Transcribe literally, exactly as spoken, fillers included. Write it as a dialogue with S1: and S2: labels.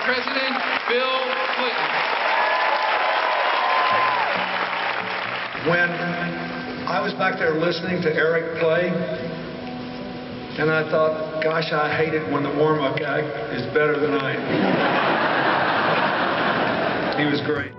S1: President Bill Clinton.
S2: When I was back there listening to Eric play, and I thought, gosh, I hate it when the warm-up guy is better than I am. He was great.